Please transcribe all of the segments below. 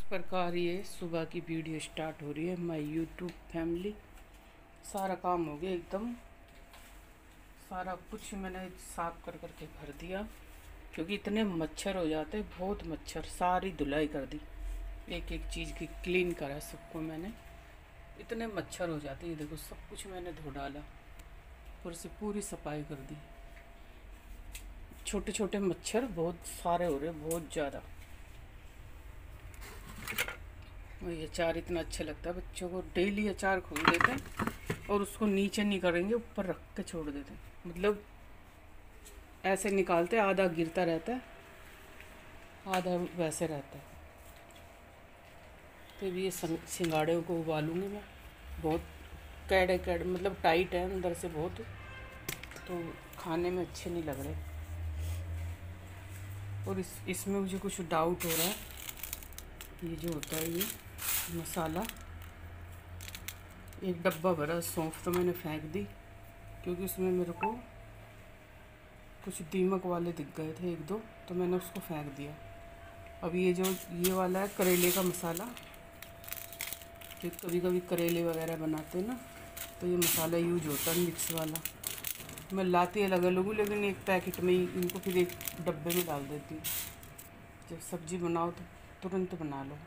प्रकार ये सुबह की वीडियो स्टार्ट हो रही है। माय यूट्यूब फैमिली, सारा काम हो गया एकदम, सारा कुछ मैंने साफ कर करके भर दिया क्योंकि इतने मच्छर हो जाते, बहुत मच्छर। सारी धुलाई कर दी, एक एक चीज़ की क्लीन करा सबको मैंने। इतने मच्छर हो जाते, ये देखो सब कुछ मैंने धो डाला, ऊपर से पूरी सफाई कर दी। छोटे छोटे मच्छर बहुत सारे हो रहे, बहुत ज़्यादा। और ये अचार इतना अच्छा लगता है बच्चों को, डेली अचार खोल देते हैं और उसको नीचे नहीं करेंगे, ऊपर रख के छोड़ देते हैं। मतलब ऐसे निकालते, आधा गिरता रहता है, आधा वैसे रहता है। तो ये सिंगाड़े को उबालूंगी मैं। बहुत कैड़े कैड़े, मतलब टाइट है अंदर से बहुत, तो खाने में अच्छे नहीं लग रहे। और इसमें मुझे कुछ डाउट हो रहा है। ये जो होता है ये मसाला, एक डब्बा भरा सौंफ तो मैंने फेंक दी क्योंकि उसमें मेरे को कुछ दीमक वाले दिख गए थे एक दो, तो मैंने उसको फेंक दिया। अब ये जो ये वाला है करेले का मसाला, जो कभी कभी करेले वगैरह बनाते हैं ना, तो ये मसाला यूज होता है मिक्स वाला। मैं लाती अलग अलग हूँ, लेकिन एक पैकेट में ही इनको फिर एक डब्बे में डाल देती हूँ। जब सब्ज़ी बनाओ तो तुरंत बना लो।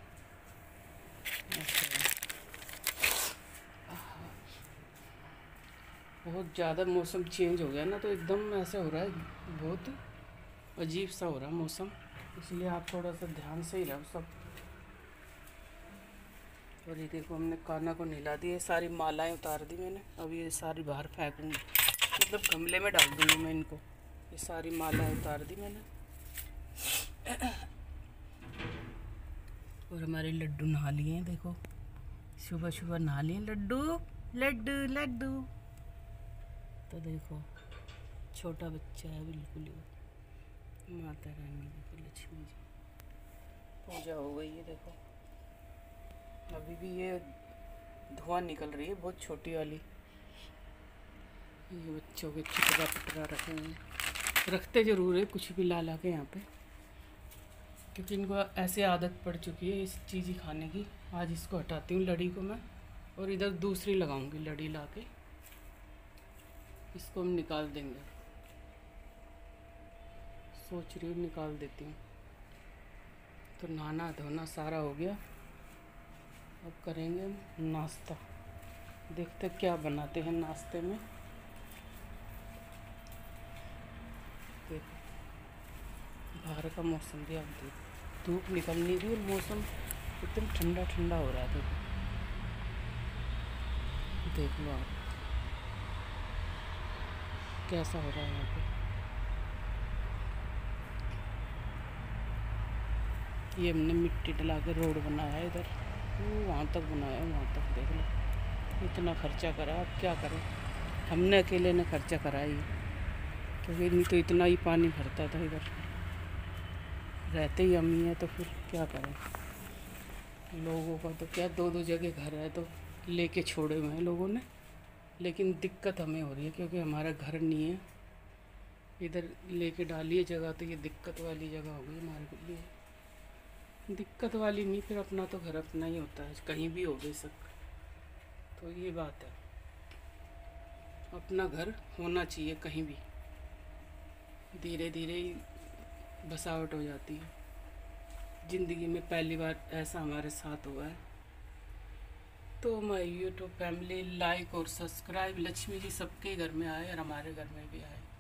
बहुत ज़्यादा मौसम चेंज हो गया ना, तो एकदम ऐसे हो रहा है, बहुत अजीब सा हो रहा है मौसम, इसलिए आप थोड़ा सा ध्यान से ही रहो सब। और ये देखो हमने काना को नहला दिया, सारी मालाएं उतार दी मैंने। अब ये सारी बाहर फेंकूँगी, मतलब गमले में डाल दूँगी मैं इनको। ये सारी मालाएं उतार दी मैंने। और हमारे लड्डू नहा लिए हैं, देखो सुबह सुबह नहा लिए लड्डू लड्डू लड्डू। तो देखो छोटा बच्चा है बिल्कुल ही। माता रानी, देखो लक्ष्मी जी, पूजा हो गई है। देखो अभी भी ये धुआं निकल रही है, बहुत छोटी वाली। ये बच्चों के चितरा पटरा रखे हैं, रखते ज़रूर है कुछ भी ला ला के यहाँ पे, क्योंकि इनको ऐसे आदत पड़ चुकी है इस चीज़ ही खाने की। आज इसको हटाती हूँ लड़ी को मैं, और इधर दूसरी लगाऊंगी लड़ी ला के, इसको हम निकाल देंगे। सोच रही हूँ निकाल देती हूँ। तो नहाना धोना सारा हो गया, अब करेंगे नाश्ता। देखते क्या बनाते हैं नाश्ते में। देखो बाहर का मौसम भी आप देखो, धूप निकल नहीं रही और मौसम एकदम ठंडा ठंडा हो रहा है। देख लो आप कैसा हो रहा है यहाँ पे। ये हमने मिट्टी डला के रोड बनाया है इधर, वो वहाँ तक बनाया है, वहाँ तक देख लो। इतना खर्चा करा, अब क्या करें, हमने अकेले ने खर्चा करा ही, क्योंकि नहीं तो इतना ही पानी भरता था इधर। रहते ही अम्मी है तो फिर क्या करें। लोगों का तो क्या, दो दो जगह घर है तो लेके छोड़े हुए हैं लोगों ने, लेकिन दिक्कत हमें हो रही है क्योंकि हमारा घर नहीं है। इधर लेके डालिए जगह, तो ये दिक्कत वाली जगह हो गई हमारे लिए। दिक्कत वाली नहीं, फिर अपना तो घर अपना ही होता है, कहीं भी हो बेशक। तो ये बात है, अपना घर होना चाहिए कहीं भी। धीरे धीरे ही बसावट हो जाती है। ज़िंदगी में पहली बार ऐसा हमारे साथ हुआ है। तो माय यूट्यूब फैमिली, लाइक और सब्सक्राइब लक्ष्मी जी सबके घर में आए और हमारे घर में भी आए।